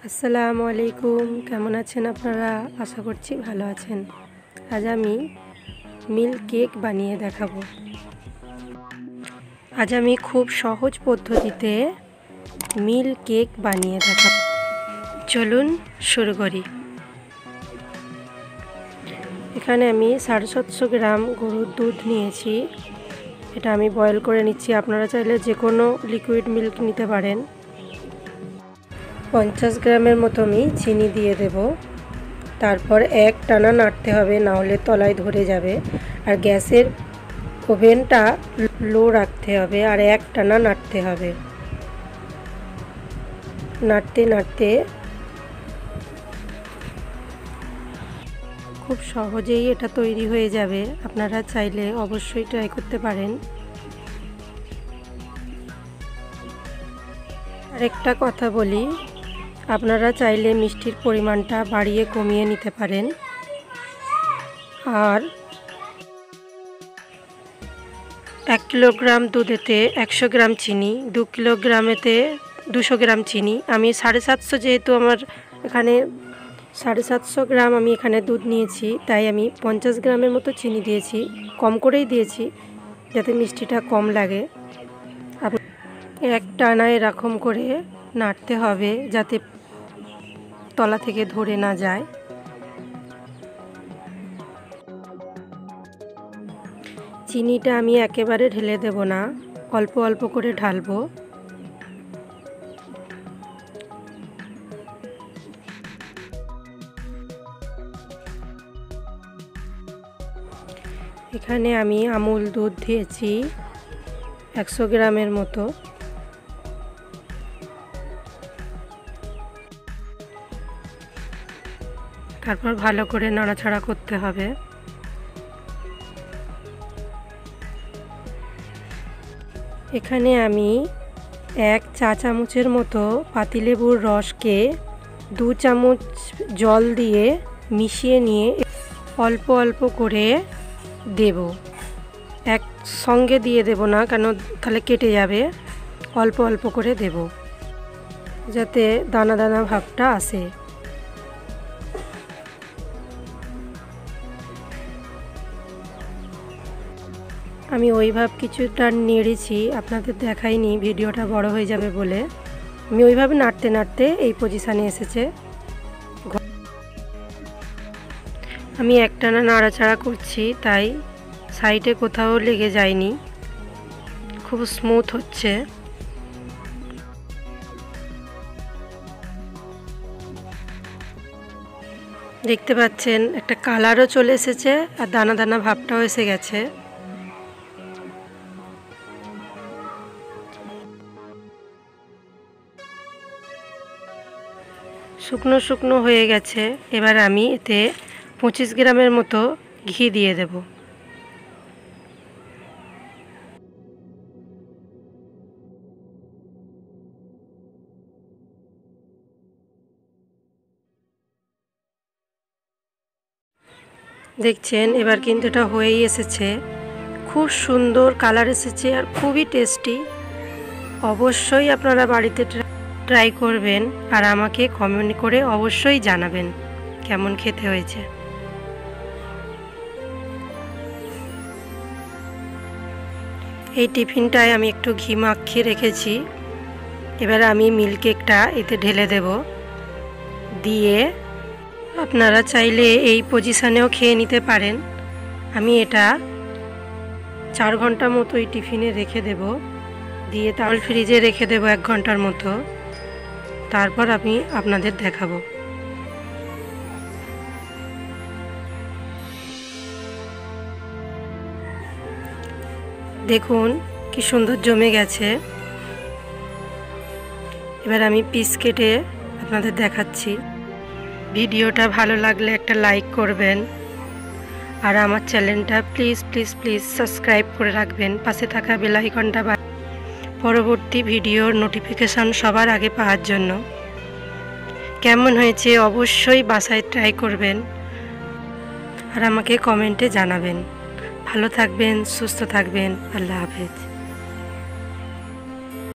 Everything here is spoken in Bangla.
আসসালামু আলাইকুম, কেমন আছেন আপনারা? আশা করছি ভালো আছেন। আজ আমি মিল্ক কেক বানিয়ে দেখাবো। আজ আমি খুব সহজ পদ্ধতিতে মিল্ক কেক বানিয়ে দেখাবো। চলুন শুরু করি। এখানে আমি 750 গ্রাম গরুর দুধ নিয়েছি। এটা আমি বয়েল করে নিচ্ছি। আপনারা চাইলে যে কোনো লিকুইড মিল্ক নিতে পারেন। 50 গ্রামের মতো আমি চিনি দিয়ে দেব। তারপর এক টানা নাড়তে হবে, না হলে তলায় ধরে যাবে। আর গ্যাসের ওভেনটা লো রাখতে হবে আর এক টানা নাড়তে হবে। নাড়তে নাড়তে খুব সহজেই এটা তৈরি হয়ে যাবে। আপনারা চাইলে অবশ্যই ট্রাই করতে পারেন। আরেকটা কথা বলি, আপনারা চাইলে মিষ্টির পরিমাণটা বাড়িয়ে কমিয়ে নিতে পারেন। আর 1 কিলোগ্রাম দুধেতে 100 গ্রাম চিনি, 2 কিলোগ্রামেতে 200 গ্রাম চিনি। আমি 750, যেহেতু আমার এখানে 750 গ্রাম আমি এখানে দুধ নিয়েছি, তাই আমি 50 গ্রামের মতো চিনি দিয়েছি। কম করেই দিয়েছি যাতে মিষ্টিটা কম লাগে। এক টানা এরকম করে নাড়তে হবে যাতে তলা থেকে ধরে না যায়। চিনিটা আমি একেবারে ঢেলে দেব না, অল্প অল্প করে ঢালবো। এখানে আমি আমুল দুধ দিয়েছি 100 গ্রামের মতো। তারপর ভালো করে নাড়াচাড়া করতে হবে। এখানে আমি 1 চা চামচের মতো পাতিলেবুর রসকে 2 চামচ জল দিয়ে মিশিয়ে নিয়ে অল্প অল্প করে দেব। একসঙ্গে দিয়ে দেব না, কেন তাহলে কেটে যাবে। অল্প অল্প করে দেব যাতে দানা দানা ভাবটা আসে। আমি ওইভাবে কিছুটা নেড়েছি, আপনাদের দেখাইনি, ভিডিওটা বড় হয়ে যাবে বলে। আমি ওইভাবে নাড়তে নাড়তে এই পজিশানে এসেছে। আমি একটানা নাড়াচাড়া করছি, তাই সাইডে কোথাও লেগে যায়নি, খুব স্মুথ হচ্ছে। দেখতে পাচ্ছেন একটা কালারও চলে এসেছে আর দানা দানা ভাবটাও এসে গেছে। শুকনো শুকনো হয়ে গেছে। এবার আমি এতে 25 গ্রামের মতো ঘি দিয়ে দেব। দেখছেন এবার কিন্তু এটা হয়েই এসেছে। খুব সুন্দর কালার এসেছে আর খুবই টেস্টি। অবশ্যই আপনারা বাড়িতে ট্রাই করবেন আর আমাকে কমেন্ট করে অবশ্যই জানাবেন কেমন খেতে হয়েছে। এই টিফিনটায় আমি একটু ঘি মাখিয়ে রেখেছি। এবার আমি মিল্ক কেকটা এতে ঢেলে দেব। দিয়ে আপনারা চাইলে এই পজিশানেও খেয়ে নিতে পারেন। আমি এটা 4 ঘন্টা মতো এই টিফিনে রেখে দেব। দিয়ে তাহলে ফ্রিজে রেখে দেব 1 ঘন্টার মতো। তারপর আমি আপনাদের দেখাবো। দেখুন কি সুন্দর জমে গেছে। এবার আমি পিস কেটে আপনাদের দেখাচ্ছি। ভিডিওটা ভালো লাগলে একটা লাইক করবেন আর আমার চ্যানেলটা প্লিজ প্লিজ প্লিজ সাবস্ক্রাইব করে রাখবেন। পাশে থাকা বেল আইকনটা পরবর্তী ভিডিওর নোটিফিকেশান সবার আগে পাওয়ার জন্য। কেমন হয়েছে অবশ্যই বাসায় ট্রাই করবেন আর আমাকে কমেন্টে জানাবেন। ভালো থাকবেন, সুস্থ থাকবেন। আল্লাহ হাফেজ।